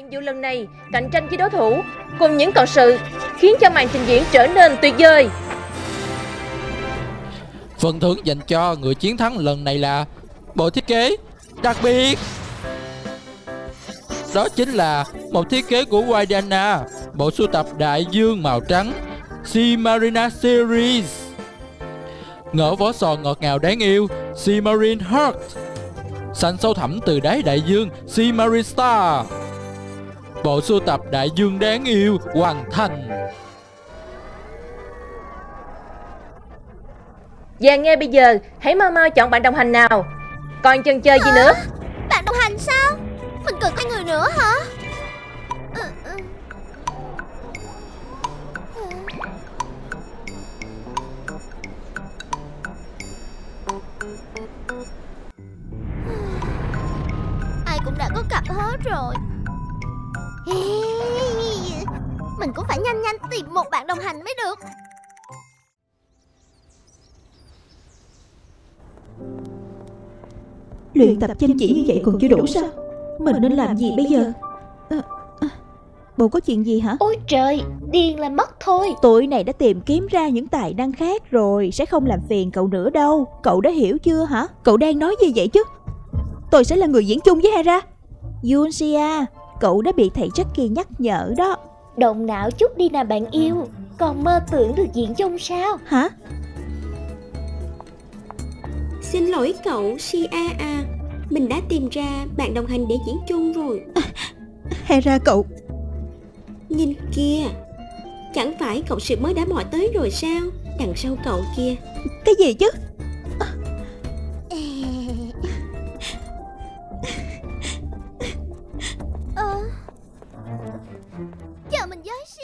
nhiệm vụ lần này cạnh tranh với đối thủ cùng những cộng sự khiến cho màn trình diễn trở nên tuyệt vời. Phần thưởng dành cho người chiến thắng lần này là bộ thiết kế đặc biệt. Đó chính là một thiết kế của Waidana, bộ sưu tập đại dương màu trắng Seamarina Series. Ngỡ vỏ sò ngọt ngào đáng yêu Seamarine Heart. Xanh sâu thẳm từ đáy đại dương Seamarine Star. Bộ sưu tập đại dương đáng yêu hoàn thành. Và ngay bây giờ, hãy mau chọn bạn đồng hành nào. Còn chần chờ gì nữa? Bạn đồng hành sao? Mình cần hai người nữa hả? Ai cũng đã có cặp hết rồi. Mình cũng phải nhanh tìm một bạn đồng hành mới được. Luyện tập chăm chỉ như vậy còn chưa đủ sao? Mình nên làm gì bây giờ? Bộ có chuyện gì hả? Ôi trời, điên là mất thôi. Tụi này đã tìm kiếm ra những tài năng khác rồi, sẽ không làm phiền cậu nữa đâu. Cậu đã hiểu chưa hả? Cậu đang nói gì vậy chứ? Tôi sẽ là người diễn chung với Hera. Yuncia, cậu đã bị thầy Jackie nhắc nhở đó. Động não chút đi nào bạn yêu. Còn mơ tưởng được diễn chung sao? Hả? Xin lỗi cậu Sia. Mình đã tìm ra bạn đồng hành để diễn chung rồi. Hera cậu. Nhìn kia, chẳng phải cậu sự mới đã mò tới rồi sao? Đằng sau cậu kia. Cái gì chứ? Chờ mình với Sia.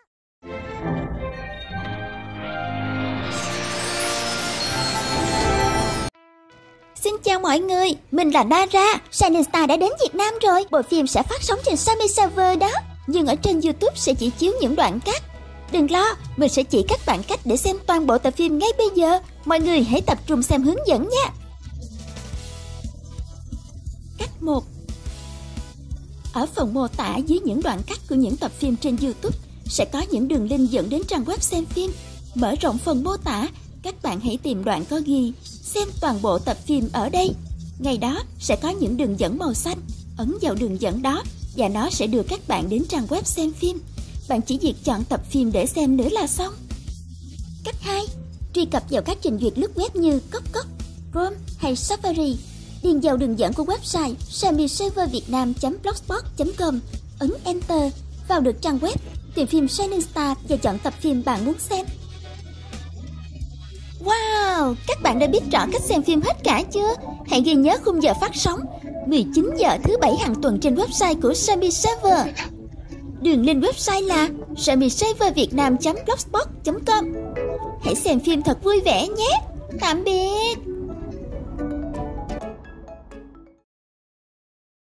Xin chào mọi người, mình là Nara. Shining Star đã đến Việt Nam rồi. Bộ phim sẽ phát sóng trên Sammy Server đó. Nhưng ở trên YouTube sẽ chỉ chiếu những đoạn cắt. Đừng lo, mình sẽ chỉ các bạn cách để xem toàn bộ tập phim ngay bây giờ. Mọi người hãy tập trung xem hướng dẫn nha. Cách 1. Ở phần mô tả dưới những đoạn cắt của những tập phim trên YouTube sẽ có những đường link dẫn đến trang web xem phim. Mở rộng phần mô tả, các bạn hãy tìm đoạn có ghi xem toàn bộ tập phim ở đây. Ngay đó sẽ có những đường dẫn màu xanh. Ấn vào đường dẫn đó và nó sẽ đưa các bạn đến trang web xem phim. Bạn chỉ việc chọn tập phim để xem nữa là xong. Cách 2. Truy cập vào các trình duyệt lướt web như Coco, Chrome hay Safari. Điền vào đường dẫn của website sammyservervietnam.blogspot.com. Ấn Enter, vào được trang web, tìm phim Shining Star và chọn tập phim bạn muốn xem. Wow, các bạn đã biết rõ cách xem phim hết cả chưa? Hãy ghi nhớ khung giờ phát sóng 19 giờ thứ 7 hàng tuần trên website của Sammy Server. Đường link website là sammyservervietnam.blogspot.com. Hãy xem phim thật vui vẻ nhé. Tạm biệt.